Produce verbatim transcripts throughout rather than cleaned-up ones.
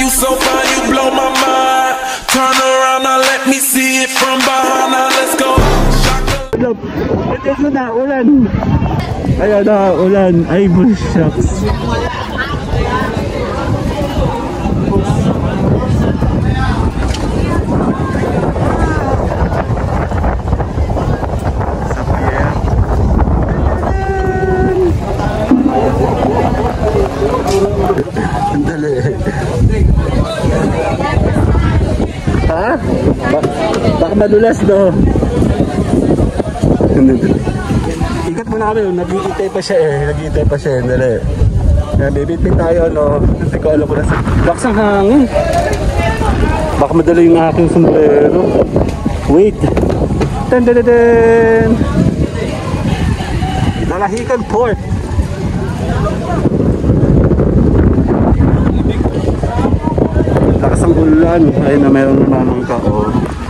you so fine, you blow my mind. Turn around, now let me see it from behind. Now let's go. Ito na, ulan. Ayan na, ulan. Ay, bull shucks. Sandali. Ha? Bak baka madulas do. Ikat mo na kami, nagkikitay pa siya eh. Nagkikitay pa siya eh. Dali. Yan, bibitbit tayo, no? Hindi ko alam ko na sa... Lakas ang hangin. Baka madala yung aking sombrero. Wait. Ten ten ten. Nalahikan Port. Lakas ang ulan. Ayun na, meron na naman ka, oh.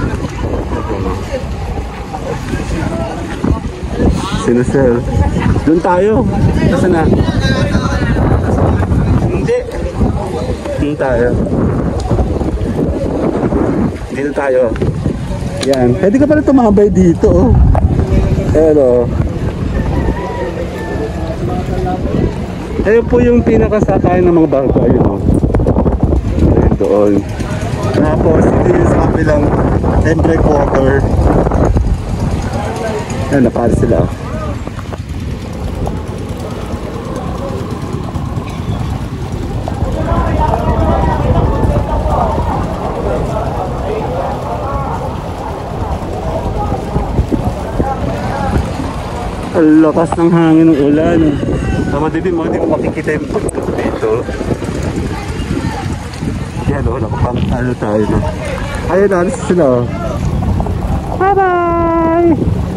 Sinusel. Doon tayo. Nasaan na? Hindi. Doon tayo. Dito tayo. Yan. Pwede ka pala tumabay dito, oh. Pero ayun po yung pinakasakay ng mga barko. Ayun, oh. Ayun doon. Tapos ito yung sa kapilang breakwater. Ayun, napala sila. Ang lakas ng hangin ng ulan. Tama din mo, hindi mo makikita yung pagkat dito. Yan o, nakapangtalo tayo na. Ayun, alis sila o. Bye bye!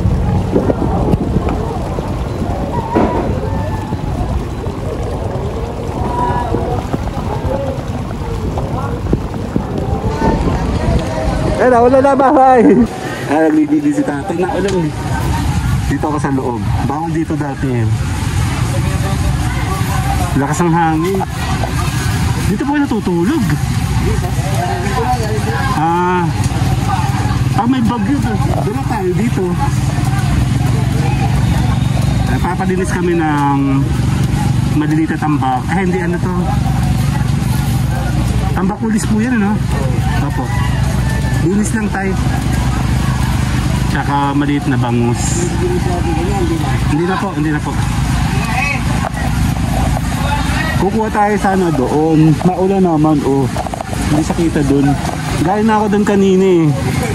Ayun, wala na, bye! Ah, nagbibili si tatay na ulan eh. Dito ako sa loob. Bawal dito dati eh. Lakas ng hangin. Dito po natutulog. Ah, ah may bagyo to. Doon na tayo dito. Eh, papadinis kami ng madilita tambak. Eh hindi, ano to? Tambak ulis po yan, ano? Opo. Dinis lang tayo. Tsaka maliit na bangus. Hindi na po, hindi na po. Kukuha tayo sana doon. Maulan naman, oh. Hindi sa kita doon. Gaya na ako doon kanina eh.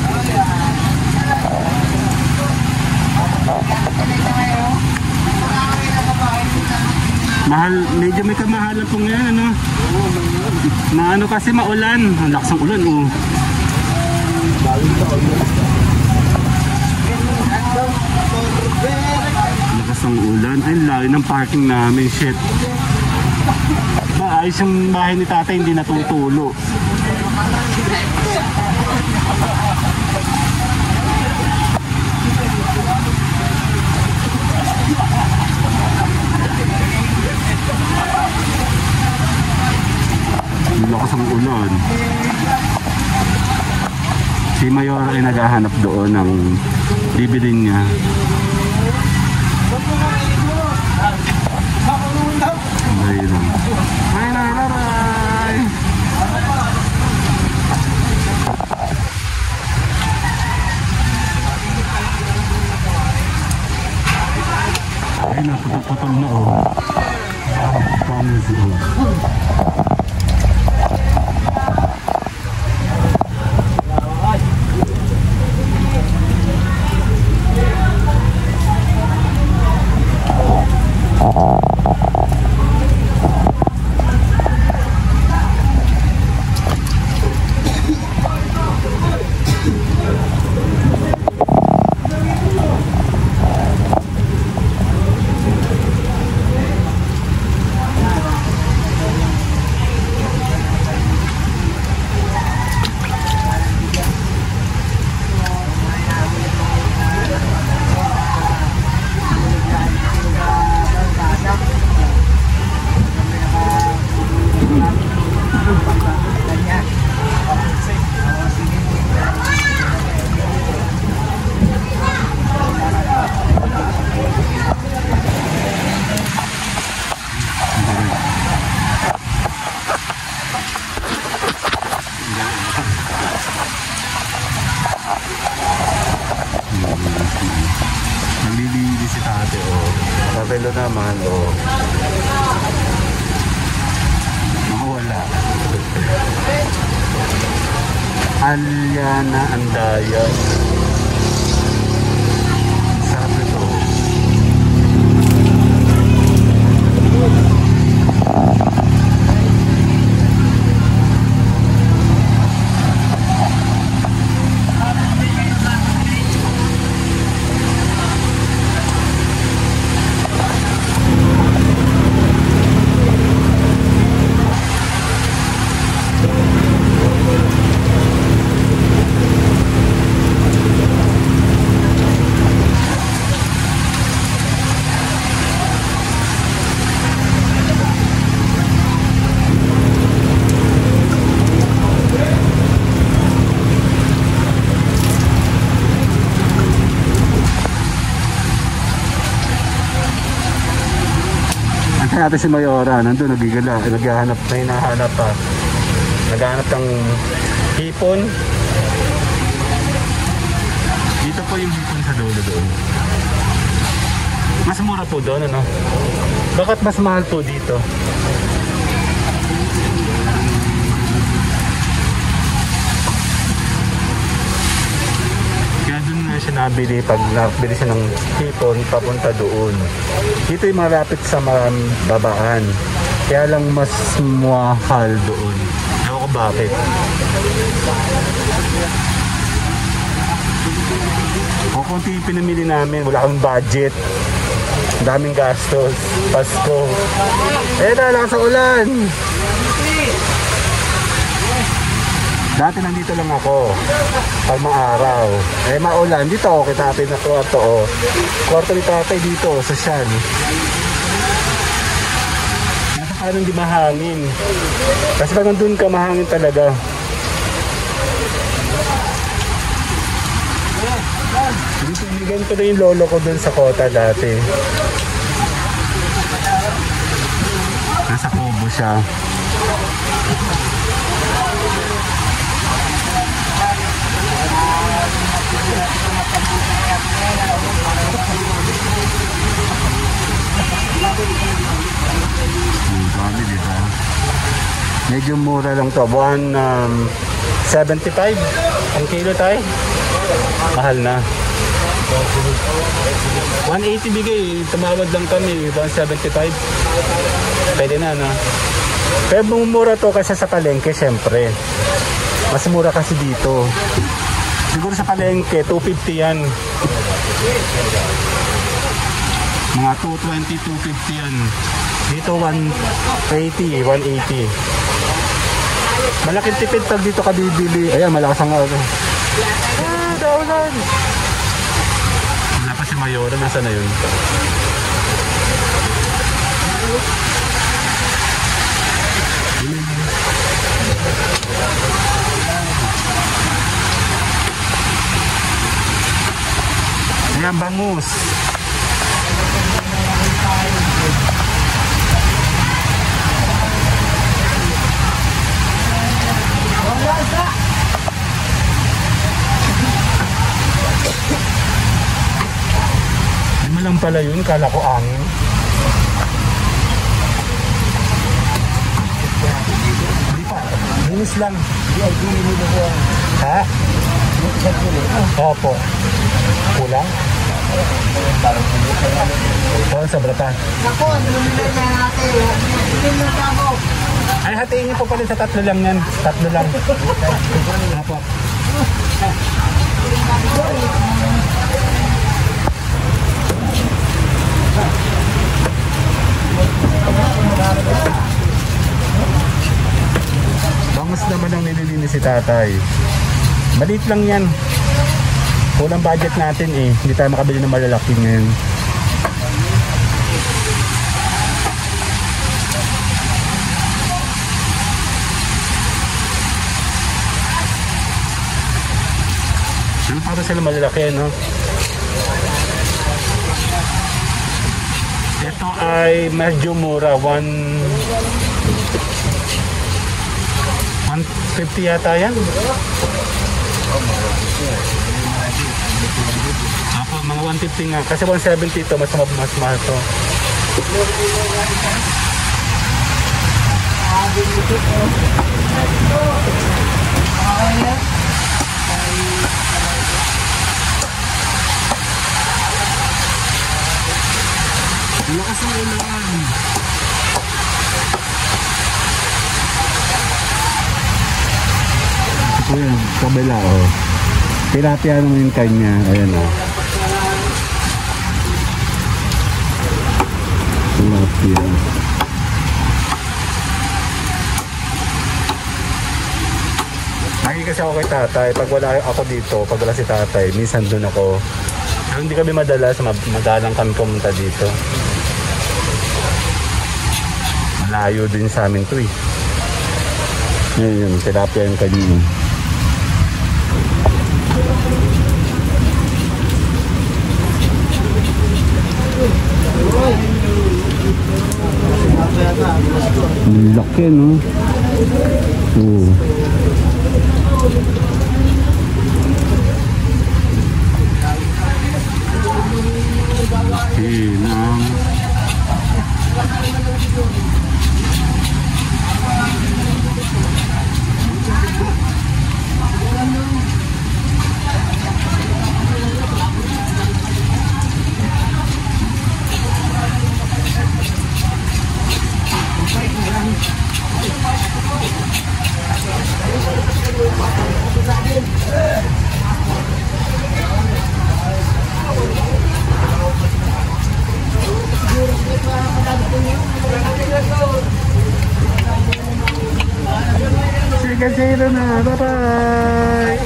Mahal, medyo may kamahalan po ngayon, ano? Na ano kasi maulan. Ang lakas ng ulan, oh. Lakas ng ulan. Ay, layo ng parking namin. Shit. Maayos yung bahay ni tatay, hindi natutulo. Lakas ng ulan. Si Mayor ay naghahanap doon ng bibilin niya. Ayun lang. Bye bye bye bye. Ay, naputol-putol na oh. Promise oh. kilo naman, oh. Wala. Alyana Andayan. Sabi to. Natin si Mayora, nandun nagigala, naghahanap, may nahanap pa. Naghahanap ng hipon. Dito po yung hipon sa dulo doon. Mas mura po doon, ano? Bakit mas mahal po dito? Kaya doon nga siya nabili pag nabili siya ng hipon papunta doon. Dito yung malapit sa babaan. Kaya lang mas mahal doon. Ewan ko bakit. O konti yung pinamili namin. Wala kang budget. Daming gastos. Pasko. Eh, nalakas sa ulan. Dati nandito lang ako. Pag maaraw. Eh, maulan. Dito ako kitapin na kwarto. Oh. Kwarto ni tatay dito. Sosyal. Nasa parang di mahangin. Kasi pag nandun ka, mahangin talaga. Dito, ganito na yung lolo ko dun sa kota dati. Nasa kubo siya. Dami, diba? Medyo mura lang to. one seventy-five ang kilo tayo. Mahal na. one eighty bigay. Tumawad lang kami. one seventy-five. Pwede na, no? Pero mura to kasi sa palengke, syempre. Mas mura kasi dito. Siguro sa palengke, two fifty yan. Mga two twenty, two fifty yan. Dito one eighty, one eighty. Malaking tipid pag dito ka bibili. Ayan, malakas ang ano. Ah, daulan. Wala pa si Mayora. Nasa na yun? Ayan, bangus. Lima lang pala yun, kala ko angin. Hindi pa, linis lang. Ha? Opo. Kulang? Parang sobra pa. Ay, hatiin niyo po pala sa tatlo lang yan. Tatlo lang. Opo. Bangus naman ang nililinis si tatay. Maliit lang yan. Kulang budget natin eh. Hindi tayo makabili ng malalaki ngayon. Ano para sila malalaki, no? Ito ay medyo mura. one fifty yata yan. Apo, mga one fifty nga. Kasi one seventy ito, mas mas mahal to. Lakas ng ulan. Ayan, kabila oh. Tilapia naman yung kanya. Ayan oh. Tilapia. Lagi kasi ako kay tatay. Pag wala ako dito, pag wala si tatay, minsan doon ako. Pero hindi kami madalas, madalang kami pumunta dito. Malayo din sa amin to eh. Ngayon, tilapia yung kanina. Ang laki, no? Oo. Hinang. Sige, zero na. Bye-bye!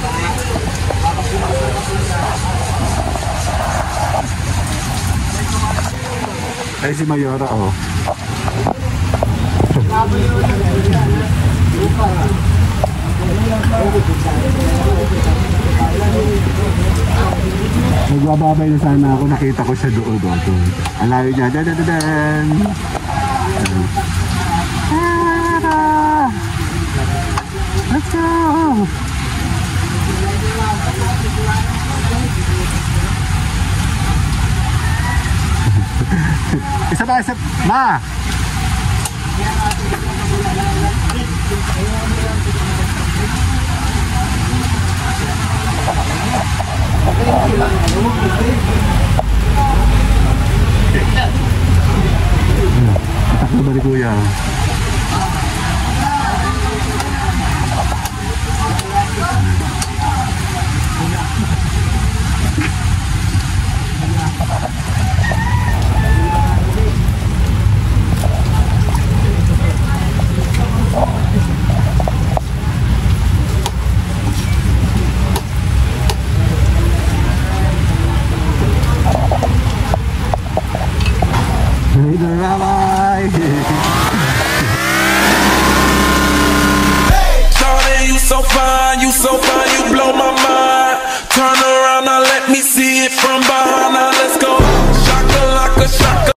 Ay, si Mayora, oh. Nagbababay na sana ako, nakita ko siya doon. doon. Ang layo niya. Dan-dan-dan! Let's go! Isa pa, isa ma! Takbo ba ni kuya? Bye-bye! Shawty, you so fine, you so fine, you blow my mind. Turn around, now let me see it from behind.